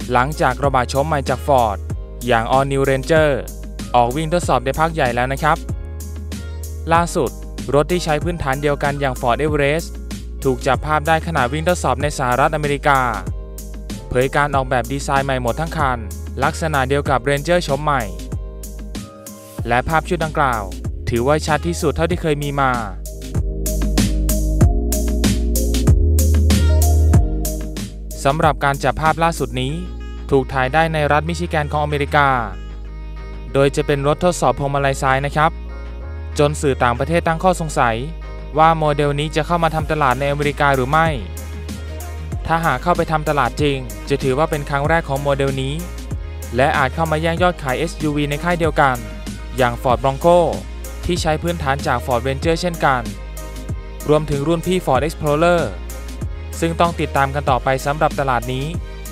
หลังจากกระบะโฉมใหม่จาก Ford อย่าง All New Ranger ออกวิ่งทดสอบได้พักใหญ่แล้วนะครับล่าสุดรถที่ใช้พื้นฐานเดียวกันอย่าง Ford Everest ถูกจับภาพได้ขณะวิ่งทดสอบในสหรัฐอเมริกาเผยการออกแบบดีไซน์ใหม่หมดทั้งคันลักษณะเดียวกับ Ranger โฉมใหม่และภาพชุดดังกล่าวถือว่าชัดที่สุดเท่าที่เคยมีมาสำหรับการจับภาพล่าสุดนี้ถูกถ่ายได้ในรัฐมิชิแกนของอเมริกาโดยจะเป็นรถทดสอบพวงมาลัยซ้ายนะครับจนสื่อต่างประเทศตั้งข้อสงสัยว่าโมเดลนี้จะเข้ามาทำตลาดในอเมริกาหรือไม่ถ้าหากเข้าไปทำตลาดจริงจะถือว่าเป็นครั้งแรกของโมเดลนี้และอาจเข้ามาแย่งยอดขาย SUV ในค่ายเดียวกันอย่าง Ford Bronco ที่ใช้พื้นฐานจาก Ford Ranger เช่นกันรวมถึงรุ่นพี่ Ford Explorer ซึ่งต้องติดตามกันต่อไปสำหรับตลาดนี้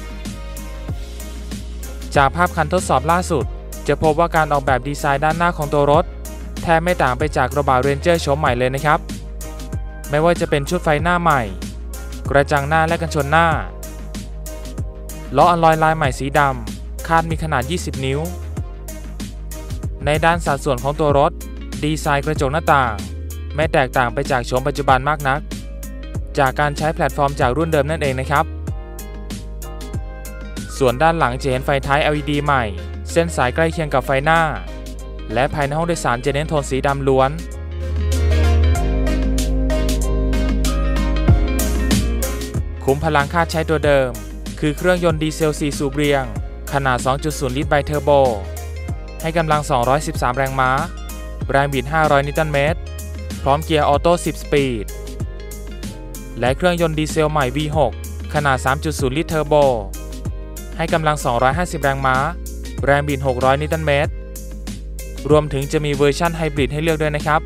จากภาพคันทดสอบล่าสุดจะพบว่าการออกแบบดีไซน์ด้านหน้าของตัวรถแทบไม่ต่างไปจากกระบะ Ranger โฉมใหม่เลยนะครับไม่ว่าจะเป็นชุดไฟหน้าใหม่กระจังหน้าและกันชนหน้าล้ออะลอยลายใหม่สีดำคาดมีขนาด20 นิ้วในด้านสัดส่วนของตัวรถดีไซน์กระจกหน้าต่างไม่แตกต่างไปจากโฉมปัจจุบันมากนักจากการใช้แพลตฟอร์มจากรุ่นเดิมนั่นเองนะครับส่วนด้านหลังจะเห็นไฟท้าย LED ใหม่เส้นสายใกล้เคียงกับไฟหน้าและภายในห้องโดยสารจะเน้นโทนสีดำล้วนขุมพลังคาดใช้ตัวเดิมคือเครื่องยนต์ดีเซล4สูบเรียงขนาด 2.0 ลิตรไบเทอร์โบให้กำลัง213แรงม้าแรงบิด500นิวตันเมตรพร้อมเกียร์ออโต้10สปีดและเครื่องยนต์ดีเซลใหม่ V6 ขนาด 3.0 ลิตรเทอร์โบให้กำลัง250แรงม้าแรงบิด600นิวตันเมตรรวมถึงจะมีเวอร์ชั่นไฮบริดให้เลือกด้วยนะครับ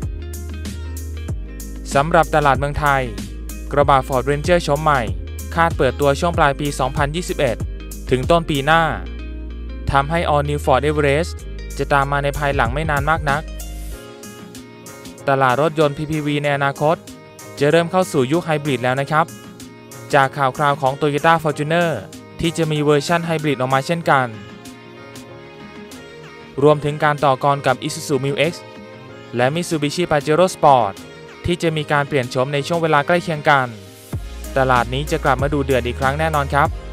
สำหรับตลาดเมืองไทยกระบะ Ford Ranger โฉมใหม่คาดเปิดตัวช่วงปลายปี 2021 ถึงต้นปีหน้าทำให้ All New Ford Everest จะตามมาในภายหลังไม่นานมากนักตลาดรถยนต์ PPV ในอนาคตจะเริ่มเข้าสู่ยุคไฮบริดแล้วนะครับจากข่าวคราวของ Toyota Fortuner ที่จะมีเวอร์ชั่นไฮบริดออกมาเช่นกันรวมถึงการต่อกรกับ Isuzu Mu-X และ Mitsubishi Pajero Sport ที่จะมีการเปลี่ยนโฉมในช่วงเวลาใกล้เคียงกันตลาดนี้จะกลับมาดูเดือดอีกครั้งแน่นอนครับ